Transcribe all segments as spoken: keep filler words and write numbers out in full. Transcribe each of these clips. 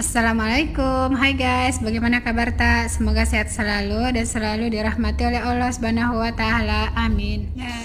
Assalamualaikum, hai guys, bagaimana kabar tak? Semoga sehat selalu dan selalu dirahmati oleh Allah Subhanahu wa Ta'ala, amin. Nah,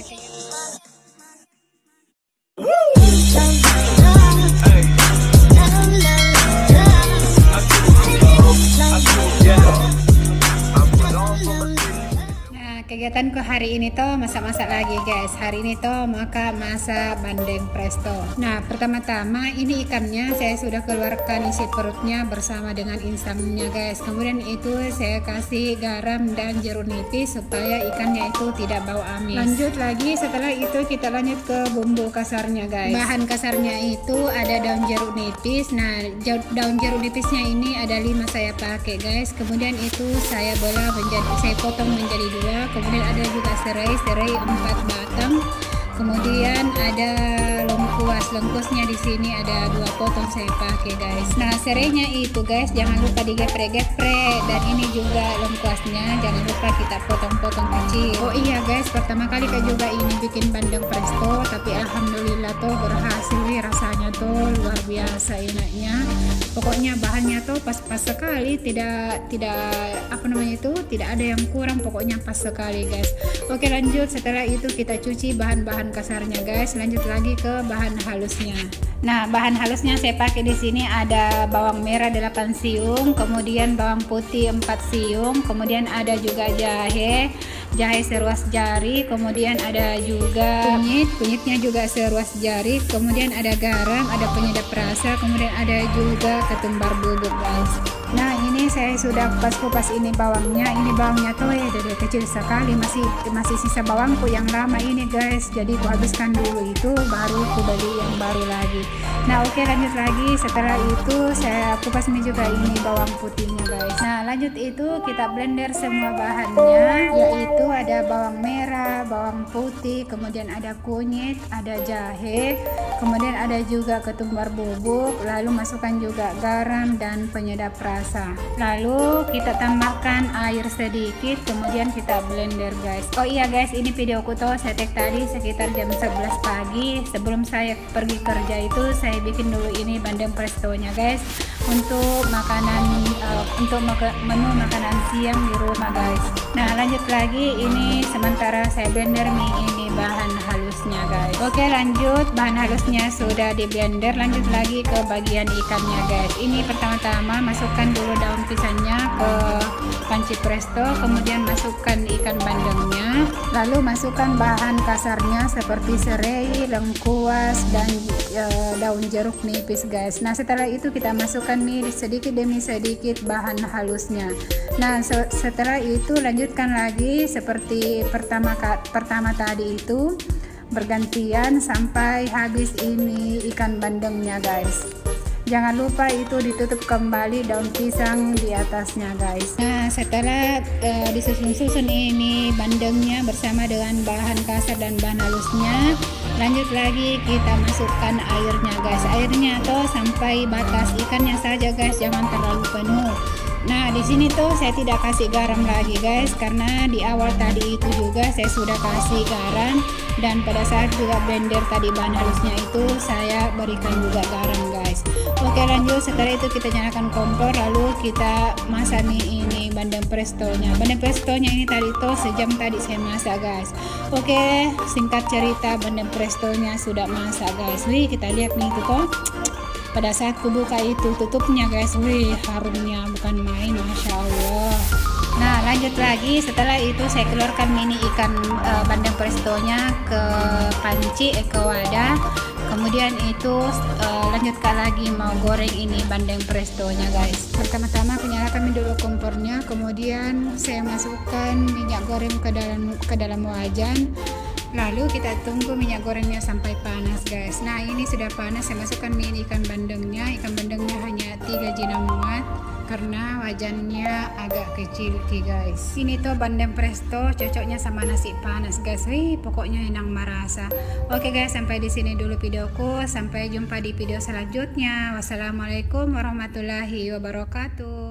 kegiatanku hari ini tuh masak-masak lagi guys. Hari ini tuh maka masak bandeng presto. Nah, pertama-tama ini ikannya saya sudah keluarkan isi perutnya bersama dengan instannya guys. Kemudian itu saya kasih garam dan jeruk nipis supaya ikannya itu tidak bau amis. Lanjut lagi, setelah itu kita lanjut ke bumbu kasarnya guys. Bahan kasarnya itu ada daun jeruk nipis. Nah, daun jeruk nipisnya ini ada lima saya pakai guys. Kemudian itu saya bola menjadi saya potong menjadi dua. Kemudian ada juga serai, serai empat batang. Kemudian ada lengkuas, lengkuasnya di sini ada dua potong saya pakai guys. Nah, serainya itu guys jangan lupa digeprek-geprek, dan ini juga lengkuasnya jangan lupa kita potong-potong kecil. Oh iya guys, pertama kali kan juga ini bikin bandeng presto, tapi alhamdulillah tuh berhasil nih, rasanya tuh luar biasa enaknya. Pokoknya bahannya tuh pas-pas sekali, tidak tidak apa namanya itu tidak ada yang kurang, pokoknya pas sekali guys. Oke lanjut, setelah itu kita cuci bahan-bahan kasarnya guys. Lanjut lagi ke bahan halusnya. Nah, bahan halusnya saya pakai di sini ada bawang merah delapan siung, kemudian bawang putih empat siung, kemudian ada juga jahe, jahe seruas jari, kemudian ada juga kunyit, kunyitnya juga seruas jari, kemudian ada garam, ada penyedap rasa, kemudian ada juga ketumbar bubuk guys. Nah, ini saya sudah kupas-kupas ini bawangnya. Ini bawangnya tuh ya dari kecil sekali, masih masih sisa bawangku yang lama ini guys. Jadi aku habiskan dulu itu, baru aku beli yang baru lagi. Nah, oke lanjut lagi. Setelah itu saya kupas ini juga ini bawang putihnya guys. Nah, lanjut itu kita blender semua bahannya, yaitu ada bawang merah, bawang putih, kemudian ada kunyit, ada jahe, kemudian ada juga ketumbar bubuk, lalu masukkan juga garam dan penyedap rasa. Lalu kita tambahkan air sedikit, kemudian kita blender guys. Oh iya guys, ini videoku tuh saya take tadi sekitar jam sebelas pagi. Sebelum saya pergi kerja itu saya bikin dulu ini bandeng prestonya guys, untuk makanan uh, untuk maka, menu makanan siang di rumah guys. Nah, lanjut lagi, ini sementara saya blender mie ini bahan halusnya guys. Oke lanjut, bahan halusnya sudah di blender. Lanjut lagi ke bagian ikannya guys. Ini pertama-tama masukkan dulu daun pisangnya ke panci presto, kemudian masukkan ikan bandengnya, lalu masukkan bahan kasarnya seperti serai, lengkuas, dan e, daun jeruk nipis guys. Nah, setelah itu kita masukkan mie sedikit demi sedikit bahan halusnya. Nah, se setelah itu lanjutkan lagi seperti pertama pertama tadi itu, bergantian sampai habis ini ikan bandengnya guys. Jangan lupa itu ditutup kembali daun pisang di atasnya guys. Nah, setelah uh, disusun-susun ini bandengnya bersama dengan bahan kasar dan bahan halusnya, lanjut lagi kita masukkan airnya guys. Airnya tuh sampai batas ikannya saja guys, jangan terlalu penuh. Nah, di sini tuh saya tidak kasih garam lagi guys, karena di awal tadi itu juga saya sudah kasih garam, dan pada saat juga blender tadi bahan halusnya itu saya berikan juga garam guys. Oke lanjut, setelah itu kita nyalakan kompor, lalu kita masak nih ini bandeng prestonya. Bandeng prestonya ini tadi tuh sejam tadi saya masak guys. Oke, singkat cerita bandeng prestonya sudah masak guys. Wih, kita lihat nih itu tuh. Pada saat ku buka itu tutupnya guys, wih harumnya bukan main, masya Allah. Nah, lanjut lagi, setelah itu saya keluarkan mini ikan e, bandeng prestonya ke panci, eh, ke wadah. Kemudian itu e, lanjutkan lagi mau goreng ini bandeng prestonya guys. Pertama-tama aku nyalakan dulu kompornya, kemudian saya masukkan minyak goreng ke dalam ke dalam wajan. Lalu kita tunggu minyak gorengnya sampai panas guys. Nah, ini sudah panas, saya masukkan mini ikan bandengnya. Ikan bandengnya hanya tiga jina muat karena wajannya agak kecil guys. Ini tuh bandeng presto cocoknya sama nasi panas guys. Wih, pokoknya enak merasa. Oke guys, sampai di sini dulu videoku. Sampai jumpa di video selanjutnya. Wassalamualaikum warahmatullahi wabarakatuh.